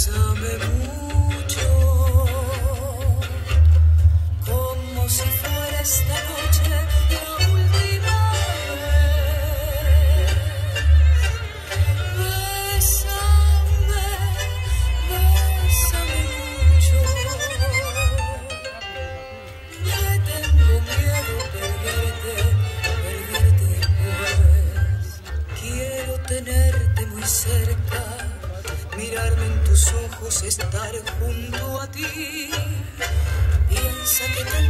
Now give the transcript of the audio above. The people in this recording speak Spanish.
Bésame mucho, como si fuera esta noche la última vez. Bésame, bésame mucho, que tengo miedo perderte después. Quiero tenerte muy cerca, mirarme en tus ojos, estar junto a ti. Piensa que tal